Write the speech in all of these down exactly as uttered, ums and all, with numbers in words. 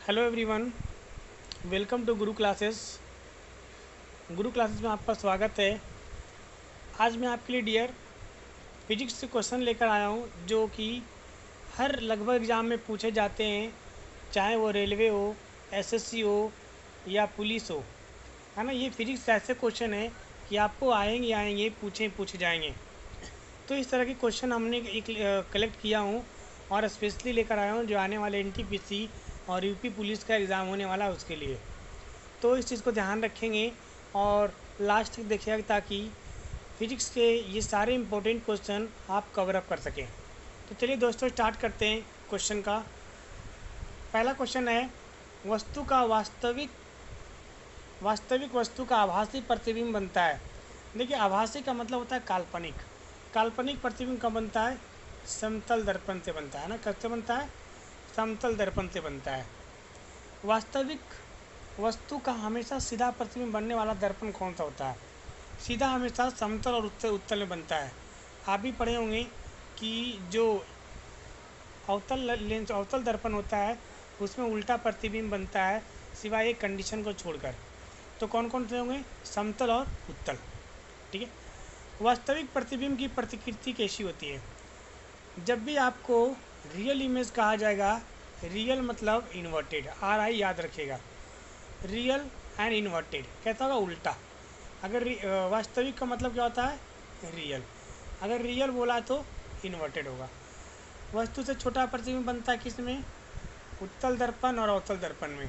Hello everyone, welcome to Guru classes. Guru classes में आपका स्वागत है। आज मैं आपके लिए डियर फिजिक्स से क्वेश्चन लेकर आया हूँ जो कि हर लगभग एग्ज़ाम में पूछे जाते हैं, चाहे वो रेलवे हो, एसएससी हो या पुलिस हो, है ना। ये फिजिक्स ऐसे क्वेश्चन है कि आपको आएंगे आएंगे पूछे पूछे जाएंगे। तो इस तरह के क्वेश्चन हमने एक कलेक्ट किया हूँ और स्पेशली लेकर आया हूँ जो आने वाले एनटीपीसी और यूपी पुलिस का एग्ज़ाम होने वाला है उसके लिए। तो इस चीज़ को ध्यान रखेंगे और लास्ट तक देखिएगा ताकि फिजिक्स के ये सारे इंपॉर्टेंट क्वेश्चन आप कवर अप कर सकें। तो चलिए दोस्तों स्टार्ट करते हैं क्वेश्चन का। पहला क्वेश्चन है, वस्तु का वास्तविक वास्तविक वस्तु का आभासी प्रतिबिंब बनता है। देखिए, आभासी का मतलब होता है काल्पनिक। काल्पनिक प्रतिबिंब कब बनता है? समतल दर्पण से बनता है ना। कैसे बनता है? समतल दर्पण से बनता है। वास्तविक वस्तु का हमेशा सीधा प्रतिबिंब बनने वाला दर्पण कौन सा होता है? सीधा हमेशा समतल और उत्तल उत्तल में बनता है। आप भी पढ़े होंगे कि जो अवतल लेंस अवतल दर्पण होता है उसमें उल्टा प्रतिबिंब बनता है, सिवाय एक कंडीशन को छोड़कर। तो कौन कौन से होंगे? समतल और उत्तल। ठीक है। वास्तविक प्रतिबिंब की प्रतिकृति कैसी होती है? जब भी आपको रियल इमेज कहा जाएगा, रियल मतलब इन्वर्टेड, आर आई याद रखिएगा। रियल एंड इन्वर्टेड कैसा होगा? उल्टा। अगर वास्तविक का मतलब क्या होता है? रियल। अगर रियल बोला तो इन्वर्टेड होगा। वस्तु से छोटा प्रतिबिंब बनता है किस में? उत्तल दर्पण और अवतल दर्पण में।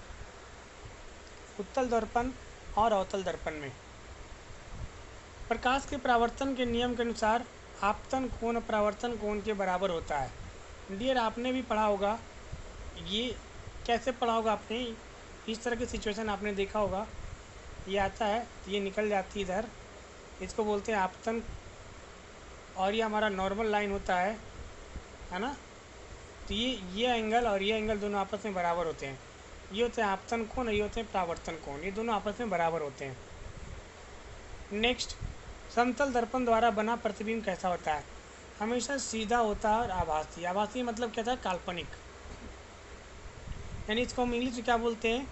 उत्तल दर्पण और अवतल दर्पण में। प्रकाश के परावर्तन के नियम के अनुसार आपतन कोण परावर्तन कोण के बराबर होता है। डियर, आपने भी पढ़ा होगा। ये कैसे पढ़ा होगा आपने? इस तरह की सिचुएशन आपने देखा होगा। ये आता है तो ये निकल जाती है इधर, इसको बोलते हैं आपतन, और ये हमारा नॉर्मल लाइन होता है है ना। तो ये ये एंगल और ये एंगल दोनों आपस में बराबर होते हैं। ये होते हैं आपतन कोण, ये होते हैं परावर्तन कोण, ये दोनों आपस में बराबर होते हैं। नेक्स्ट, समतल दर्पण द्वारा बना प्रतिबिंब कैसा होता है? हमेशा सीधा होता है और आभासी। आभासी मतलब क्या था? काल्पनिक। यानी इसको हम इंग्लिश में क्या बोलते हैं?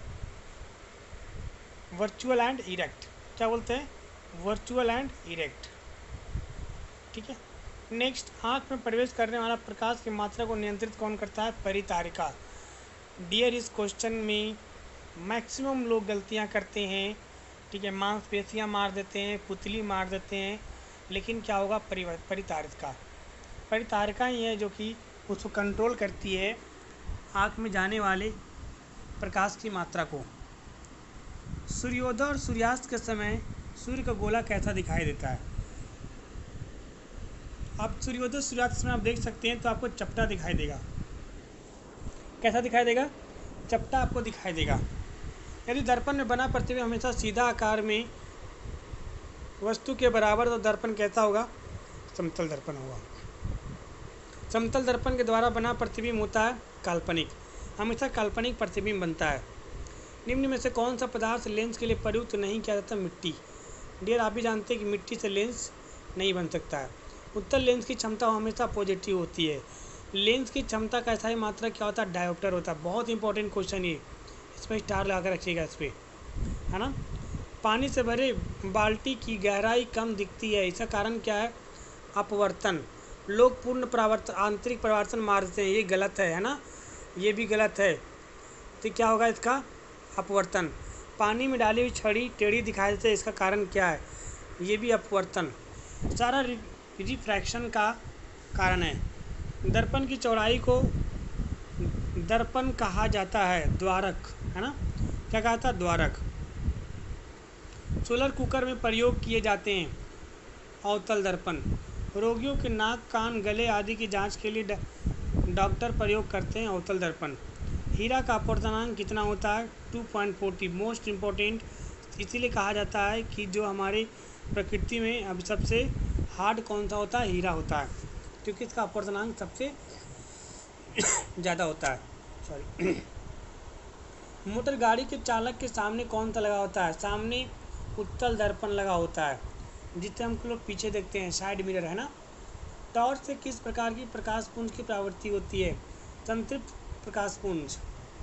Virtual and erect. क्या बोलते हैं? Virtual and erect. ठीक है। नेक्स्ट, आँख में प्रवेश करने वाला प्रकाश की मात्रा को नियंत्रित कौन करता है? परितारिका। डियर, इस क्वेश्चन में मैक्सिमम लोग गलतियां करते हैं। ठीक है, मांसपेशियां मार देते हैं, पुतली मार देते हैं, लेकिन क्या होगा? परितारिका। परितारिका ही है जो कि उसको कंट्रोल करती है आँख में जाने वाले प्रकाश की मात्रा को। सूर्योदय और सूर्यास्त के समय सूर्य का गोला कैसा दिखाई देता है? आप सूर्योदय सूर्यास्त समय आप देख सकते हैं तो आपको चपटा दिखाई देगा। कैसा दिखाई देगा? चपटा आपको दिखाई देगा। यदि दर्पण में बना प्रतिबिंब हमेशा सीधा आकार में वस्तु के बराबर, तो दर्पण कैसा होगा? समतल दर्पण होगा। समतल दर्पण के द्वारा बना प्रतिबिंब होता है काल्पनिक। हमेशा काल्पनिक प्रतिबिंब बनता है। निम्न में से कौन सा पदार्थ लेंस के लिए प्रयुक्त नहीं किया जाता? मिट्टी। डियर, आप भी जानते हैं कि मिट्टी से लेंस नहीं बन सकता है। उत्तल लेंस की क्षमता हमेशा पॉजिटिव होती है। लेंस की क्षमता का ऐसा ही मात्रा क्या होता है? डायोप्टर होता है। बहुत इंपॉर्टेंट क्वेश्चन ये, इसमें स्टार लगा कर रखिएगा इस पर, है ना। पानी से भरे बाल्टी की गहराई कम दिखती है, इसका कारण क्या है? अपवर्तन। लोग पूर्ण परावर्तन आंतरिक परावर्तन मारते हैं, ये गलत है है ना, ये भी गलत है। तो क्या होगा इसका? अपवर्तन। पानी में डाली हुई छड़ी टेढ़ी दिखाई देती है, इसका कारण क्या है? ये भी अपवर्तन। सारा रिफ्रैक्शन का कारण है। दर्पण की चौड़ाई को दर्पण कहा जाता है, द्वारक, है ना। क्या कहा था? द्वारक। सोलर कुकर में प्रयोग किए जाते हैं अवतल दर्पण। रोगियों के नाक, कान, गले आदि की जांच के लिए डॉक्टर प्रयोग करते हैं अवतल दर्पण। हीरा का अपवर्तनांक कितना होता है? Two point forty. Most important इसीलिए कहा जाता है कि जो हमारे प्रकृति में अब सबसे हार्ड कौन सा होता है? हीरा होता है, क्योंकि इसका अपवर्तनांक सबसे ज़्यादा होता है। सॉरी। मोटर गाड़ी के चालक के सामने कौन सा लगा होता है? सामने उत्तल दर्पण लगा होता है, जिससे हम लोग पीछे देखते हैं, साइड मिरर, है ना। टॉर्च से किस प्रकार की प्रकाश पुंज की प्रवृत्ति होती है? संतृप्त प्रकाश पुंज।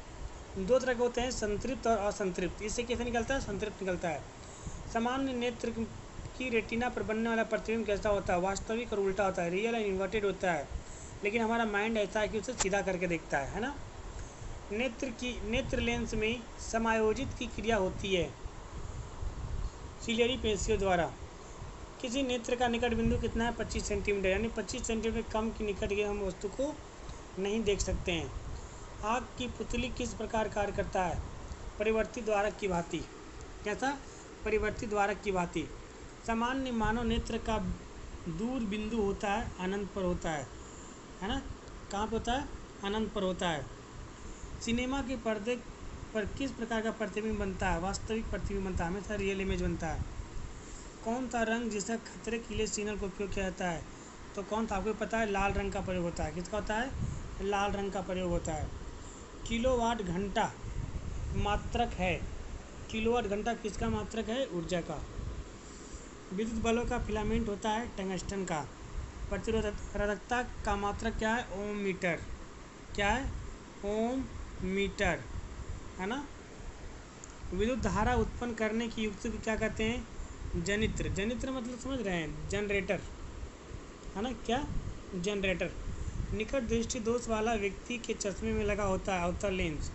दो तरह के होते हैं, संतृप्त और असंतृप्त। इससे कैसे निकलता है? संतृप्त निकलता है। सामान्य नेत्र की रेटिना पर बनने वाला प्रतिबिंब कैसा होता है? वास्तविक और उल्टा होता है, रियल एंड इन्वर्टेड होता है। लेकिन हमारा माइंड ऐसा है कि उसे सीधा करके देखता है है ना। नेत्र की नेत्र लेंस में समायोजित की क्रिया होती है सिलियरी पेशियों द्वारा। किसी नेत्र का निकट बिंदु कितना है? पच्चीस सेंटीमीटर, यानी पच्चीस सेंटीमीटर कम की निकट के हम वस्तु को नहीं देख सकते हैं। आँख की पुतली किस प्रकार कार्य करता है? परिवर्ती द्वारक की भांति। कैसा? परिवर्ती द्वारक की भांति। सामान्य मानव नेत्र का दूर बिंदु होता है अनंत पर होता है है ना। कहाँ पर होता है? अनंत पर होता है। सिनेमा के पर्दे पर किस प्रकार का प्रतिबिंब बनता है? वास्तविक प्रतिबिंब बनता है, हमेशा रियल इमेज बनता है। कौन सा रंग जिसका खतरे के लिए सिग्नल का उपयोग किया जाता है? तो कौन सा? आपको पता है, लाल रंग का प्रयोग होता है। किसका होता है? लाल रंग का प्रयोग होता है। किलोवाट घंटा मात्रक है। किलोवाट घंटा किसका मात्रक है? ऊर्जा का। विद्युत बल्ब का फिलामेंट होता है टंगस्टन का। प्रतिरोधकता का मात्रक क्या है? Ohm metre. क्या है? ओम मीटर, है ना। विद्युत धारा उत्पन्न करने की युक्ति को क्या कहते हैं? जनित्र। जनित्र मतलब समझ रहे हैं? जनरेटर, है ना। क्या? जनरेटर। निकट दृष्टि दोष वाला व्यक्ति के चश्मे में लगा होता है अवतल लेंस।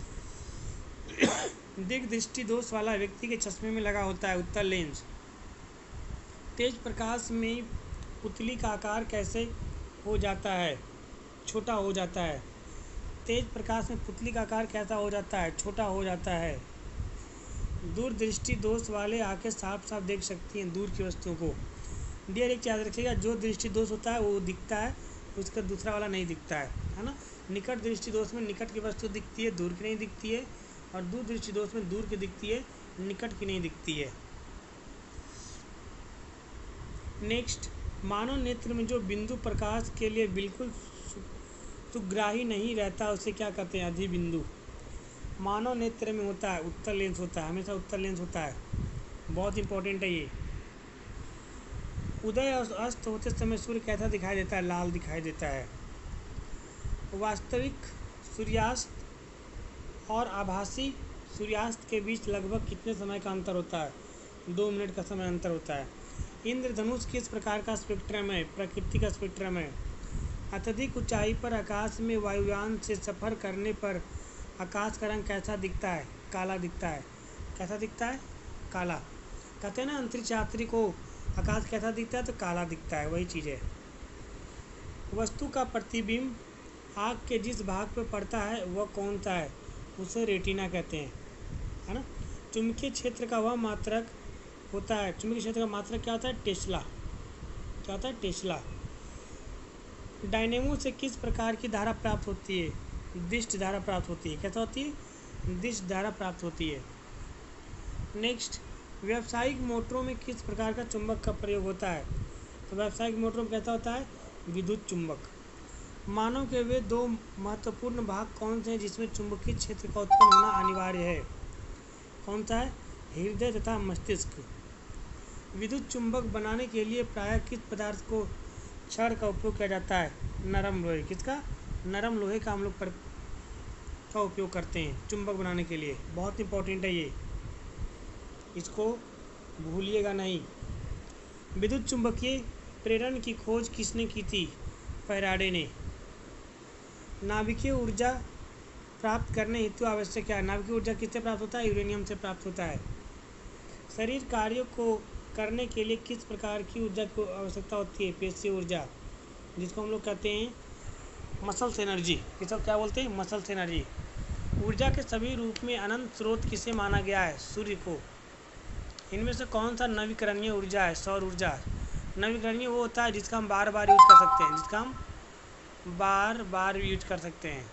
दीर्घ दृष्टि दोष वाला व्यक्ति के चश्मे में लगा होता है उत्तल लेंस। तेज प्रकाश में पुतली का आकार कैसे हो जाता है? छोटा हो जाता है। तेज प्रकाश में पुतली का आकार कैसा हो जाता है? छोटा हो जाता है। दूरदृष्टि दोष वाले आंखें साफ साफ देख सकती हैं दूर की वस्तुओं को। डियर एक याद रखिएगा, जो दृष्टि दोष होता है वो दिखता है, उसका दूसरा वाला नहीं दिखता है, है ना। निकट दृष्टि दोष में निकट की वस्तु दिखती है, दूर की नहीं दिखती है। और दूर दृष्टि दोष में दूर की दिखती है, निकट की नहीं दिखती है। नेक्स्ट, मानव नेत्र में जो बिंदु प्रकाश के लिए बिल्कुल सुग्राही नहीं रहता उसे क्या कहते हैं? अधिबिंदु। मानव नेत्र में होता है उत्तल लेंस होता है, हमेशा उत्तल लेंस होता है। बहुत इंपॉर्टेंट है ये। उदय और अस्त होते समय सूर्य कैसा दिखाई देता है? लाल दिखाई देता है। वास्तविक सूर्यास्त और आभासी सूर्यास्त के बीच लगभग कितने समय का अंतर होता है? दो मिनट का समय अंतर होता है। इंद्रधनुष किस प्रकार का स्पेक्ट्रम है? प्रकृति का स्पेक्ट्रम है। अत्यधिक ऊंचाई पर आकाश में वायुयान से सफ़र करने पर आकाश का रंग कैसा दिखता है? काला दिखता है। कैसा दिखता है? काला। कहते हैं ना अंतरिक्ष यात्री को आकाश कैसा दिखता है? तो काला दिखता है, वही चीज़ है। वस्तु का प्रतिबिंब आँख के जिस भाग पर पड़ता है वह कौन सा है? उसे रेटिना कहते हैं, है ना। चुंबकीय क्षेत्र का वह मात्रक होता है, चुंबकीय क्षेत्र का मात्रक क्या होता है? टेस्ला। क्या होता है? टेस्ला। डायनेमो से किस प्रकार की धारा प्राप्त होती है? दिष्ट धारा प्राप्त होती है। कैसा होती है? दिष्ट धारा प्राप्त होती है। नेक्स्ट, व्यावसायिक मोटरों में किस प्रकार का चुंबक का प्रयोग होता है? तो व्यावसायिक मोटरों में कैसा होता है? विद्युत चुंबक। मानव के वे दो महत्वपूर्ण भाग कौन से हैं जिसमें चुंबकीय क्षेत्र का उत्पन्न होना अनिवार्य है? कौन सा है? हृदय तथा मस्तिष्क। विद्युत चुंबक बनाने के लिए प्रायः किस पदार्थ को छड़ का उपयोग किया जाता है? नरम लोहे। किसका? नरम लोहे का हम लोग पर का उपयोग करते हैं चुंबक बनाने के लिए। बहुत इंपॉर्टेंट है ये, इसको भूलिएगा नहीं। विद्युत चुंबकीय प्रेरण की खोज किसने की थी? फैराडे ने। नाभिकीय ऊर्जा प्राप्त करने हेतु आवश्यक क्या है? नाभिकीय ऊर्जा किससे प्राप्त होता है? यूरेनियम से प्राप्त होता है। शरीर कार्यों को करने के लिए किस प्रकार की ऊर्जा की आवश्यकता होती है? पेशीय ऊर्जा, जिसको हम लोग कहते हैं मसल्स एनर्जी। किसको क्या बोलते हैं? Muscles energy. ऊर्जा के सभी रूप में अनंत स्रोत किसे माना गया है? सूर्य को। इनमें से कौन सा नवीकरणीय ऊर्जा है? सौर ऊर्जा। नवीकरणीय वो होता है जिसका हम बार बार यूज कर सकते हैं, जिसका हम बार बार यूज कर सकते हैं।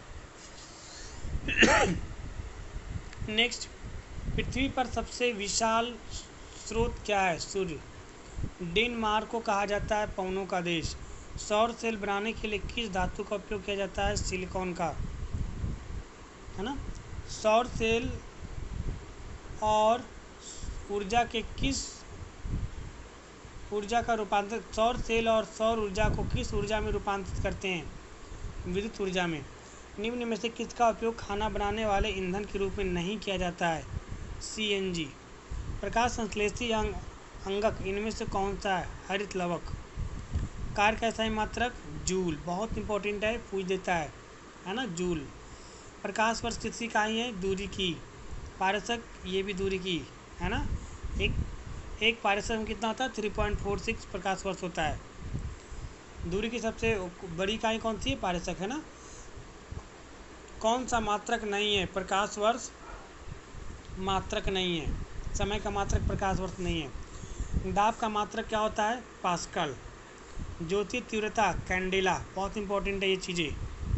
नेक्स्ट, पृथ्वी पर सबसे विशाल स्रोत क्या है? सूर्य। डेनमार्क को कहा जाता है पवनों का देश। सौर सेल बनाने के लिए किस धातु का उपयोग किया जाता है? सिलिकॉन का, है ना। सौर सेल और ऊर्जा के किस ऊर्जा का रूपांतर सौर सेल और सौर ऊर्जा को किस ऊर्जा में रूपांतरित करते हैं? विद्युत ऊर्जा में। निम्न में से किसका उपयोग खाना बनाने वाले ईंधन के रूप में नहीं किया जाता है? C N G. प्रकाश संश्लेषी अंग अंगक इनमें से कौन सा है? हरित लवक। कार का सही मात्रक? जूल। बहुत इंपॉर्टेंट है, पूछ देता है है ना, जूल। प्रकाश वर्ष किसकी इकाई है? दूरी की। पारसक, ये भी दूरी की है ना। एक एक पारसक में कितना होता है? थ्री पॉइंट फोर सिक्स प्रकाश वर्ष होता है। दूरी की सबसे बड़ी इकाई कौन सी है? पारसक, है ना। कौन सा मात्रक नहीं है? प्रकाश वर्ष मात्रक नहीं है। समय का मात्रक प्रकाश वर्ष नहीं है। दाब का मात्रक क्या होता है? पास्कल। ज्योति तीव्रता कैंडेला। बहुत इंपॉर्टेंट है ये चीज़ें।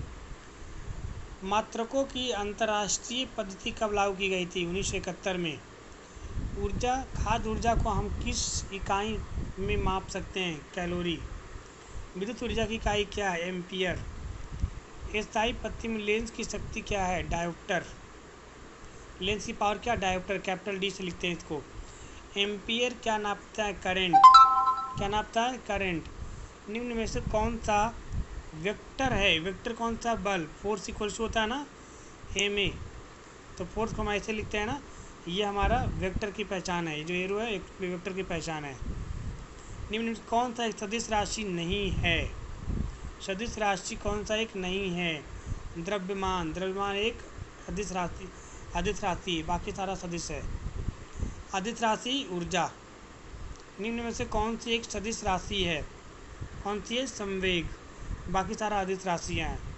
मात्रकों की अंतर्राष्ट्रीय पद्धति कब लागू की गई थी? उन्नीस सौ इकहत्तर में। ऊर्जा, खाद्य ऊर्जा को हम किस इकाई में माप सकते हैं? कैलोरी। विद्युत ऊर्जा की इकाई क्या है? एम्पियर। स्थायी पत्ती में लेंस की शक्ति क्या है? डायोप्टर। लेंस की पावर क्या? डायोप्टर। कैपिटल डी से लिखते हैं इसको। एम्पियर क्या नापता है? करंट। क्या नापता है? करंट। निम्न में से कौन सा वेक्टर है? वेक्टर कौन सा? बल। फोर्स इक्वल्स होता है ना एम ए, तो फोर्स को हम ऐसे लिखते हैं ना, ये हमारा वेक्टर की पहचान है। ये जो एरो है एक वेक्टर की पहचान है। निम्न में कौन सा एक सदिश राशि नहीं है? सदिश राशि कौन सा एक नहीं है? द्रव्यमान। द्रव्यमान एक अदिश राशि अदिश राशि बाकी सारा सदिश है। अदिश राशि ऊर्जा। निम्न में से कौन सी एक सदिश राशि है? कौन सी है? संवेग। बाकी सारा अदिश राशियाँ हैं।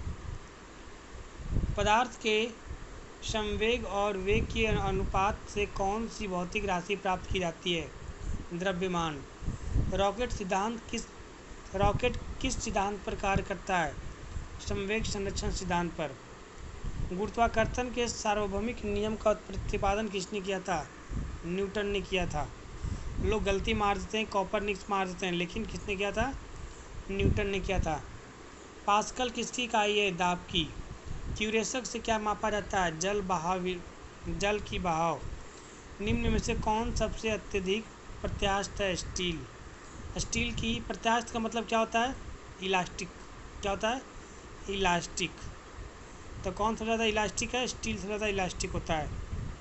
पदार्थ के संवेग और वेग के अनुपात से कौन सी भौतिक राशि प्राप्त की जाती है? द्रव्यमान। रॉकेट सिद्धांत किस रॉकेट किस सिद्धांत पर कार्य करता है? संवेग संरक्षण सिद्धांत पर। गुरुत्वाकर्षण के सार्वभौमिक नियम का प्रतिपादन किसने किया था? न्यूटन ने किया था। लोग गलती मार देते हैं, कॉपरनिकस मार देते हैं, लेकिन किसने किया था? न्यूटन ने किया था। पास्कल किसकी इकाई है? दाब की। क्यूरेशक से क्या मापा जाता है? जल बहाव जल की बहाव। निम्न में से कौन सबसे अत्यधिक प्रत्यास्थ है? स्टील। स्टील की प्रत्यास्थ का मतलब क्या होता है? इलास्टिक। क्या होता है? इलास्टिक। तो कौन सबसे ज़्यादा इलास्टिक है? स्टील सबसे ज़्यादा इलास्टिक होता है।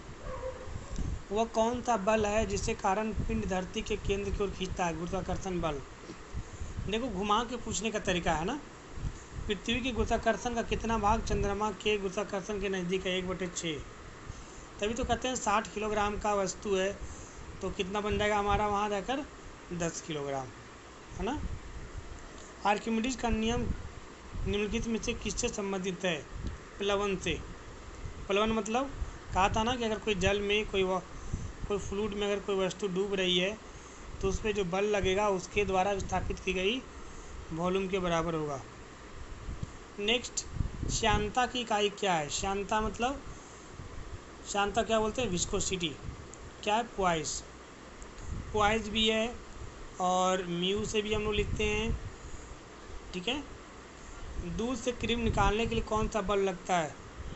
वह कौन सा बल है जिसके कारण पिंड धरती के केंद्र की ओर खींचता है? गुरुत्वाकर्षण बल। देखो, घुमा के पूछने का तरीका है ना। पृथ्वी के गुरुत्वाकर्षण का कितना भाग चंद्रमा के गुरुत्वाकर्षण के नज़दीक है? एक बटे छः। तभी तो कहते हैं साठ किलोग्राम का वस्तु है तो कितना बन जाएगा हमारा वहाँ जाकर? दस किलोग्राम, है ना। आर्किमिडीज का नियम निम्नलिखित में से किससे संबंधित है? प्लवन से। प्लवन मतलब कहा था ना कि अगर कोई जल में कोई कोई फ्लूइड में अगर कोई वस्तु डूब रही है तो उस पर जो बल लगेगा उसके द्वारा स्थापित की गई वॉल्यूम के बराबर होगा। नेक्स्ट, श्यानता की इकाई क्या है? श्यानता मतलब श्यानता क्या बोलते हैं? विस्कोसिटी। क्या है? पॉइस। पॉइस भी है और म्यू से भी हम लोग लिखते हैं, ठीक है। दूध से क्रीम निकालने के लिए कौन सा बल लगता है?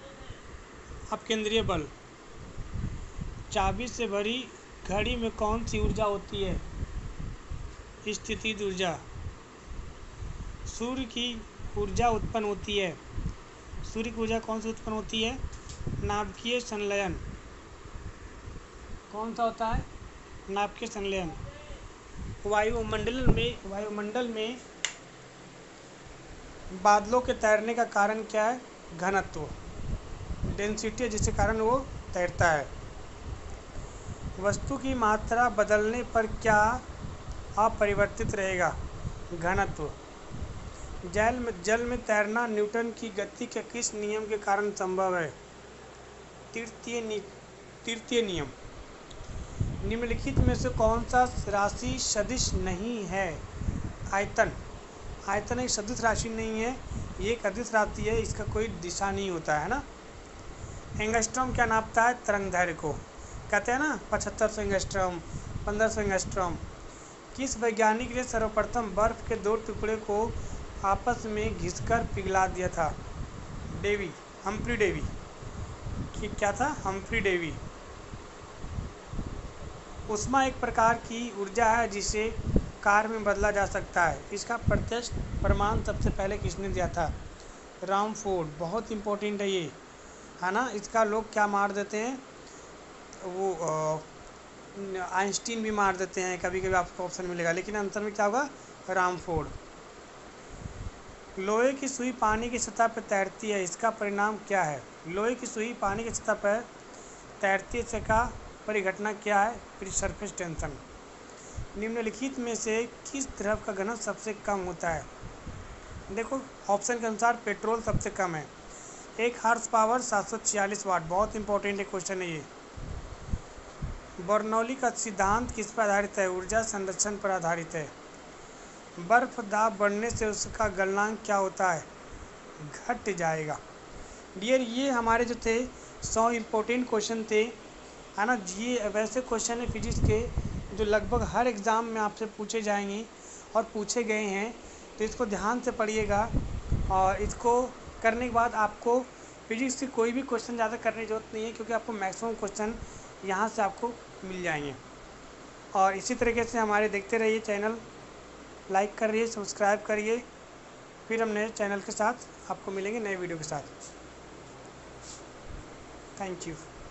अपकेंद्रीय बल। चाबी से भरी घड़ी में कौन सी ऊर्जा होती है? स्थितिज ऊर्जा। सूर्य की ऊर्जा उत्पन्न होती है। सूर्य की ऊर्जा कौन सी उत्पन्न होती है? नाभिकीय संलयन। कौन सा होता है? नाभिकीय संलयन। वायुमंडल में वायुमंडल में बादलों के तैरने का कारण क्या है? घनत्व, डेंसिटी, जिसके कारण वो तैरता है। वस्तु की मात्रा बदलने पर क्या अपरिवर्तित रहेगा? घनत्व। जल में जल में तैरना न्यूटन की गति के किस नियम के कारण संभव है? तृतीय नि, तृतीय नियम। निम्नलिखित में से कौन सा राशि सदिश नहीं है? आयतन। आयतन एक सदिश राशि नहीं है, ये एक अदिश राशि है, इसका कोई दिशा नहीं होता है ना। एंगस्ट्रॉम क्या नापता है? तरंगदैर्घ्य को। कहते हैं ना पचहत्तर सौ एंगस्ट्रॉम, पंद्रह सौ एंगस्ट्रॉम। किस वैज्ञानिक ने सर्वप्रथम बर्फ के दो टुकड़े को आपस में घिसकर पिघला दिया था? Davy, Humphry Davy. क्या था? Humphry Davy. ऊष्मा एक प्रकार की ऊर्जा है जिसे कार्य में बदला जा सकता है। इसका प्रत्यक्ष प्रमाण सबसे पहले किसने दिया था? रामफोर्ड, बहुत इंपॉर्टेंट है ये, है ना। इसका लोग क्या मार देते हैं, वो आइंस्टीन भी मार देते हैं, कभी कभी आपको ऑप्शन मिलेगा, लेकिन आंसर में क्या होगा, रामफोर्ड। लोहे की सुई पानी की सतह पर तैरती है, इसका परिणाम क्या है। लोहे की सुई पानी की सतह पर तैरती है, इसका परिघटना क्या है, फिर सरफेस टेंशन। निम्नलिखित में से किस द्रव का घनत्व सबसे कम होता है। देखो ऑप्शन के अनुसार पेट्रोल सबसे कम है, एक हार्स पावर सात सौ छियालीस वाट, बहुत इंपॉर्टेंट है क्वेश्चन है ये। बर्नौली का सिद्धांत किस पर आधारित है, ऊर्जा संरक्षण पर आधारित है। बर्फ दाब बढ़ने से उसका गलनांक क्या होता है, घट जाएगा। डियर ये हमारे जो थे सौ इम्पोर्टेंट क्वेश्चन थे, है ना। ये वैसे क्वेश्चन है फिजिक्स के जो लगभग हर एग्ज़ाम में आपसे पूछे जाएंगे और पूछे गए हैं, तो इसको ध्यान से पढ़िएगा। और इसको करने के बाद आपको फिजिक्स की कोई भी क्वेश्चन ज़्यादा करने की ज़रूरत नहीं है, क्योंकि आपको मैक्सिमम क्वेश्चन यहाँ से आपको मिल जाएंगे। और इसी तरीके से हमारे देखते रहिए चैनल, लाइक करिए, सब्सक्राइब करिए। फिर हम नए चैनल के साथ आपको मिलेंगे, नए वीडियो के साथ। Thank you.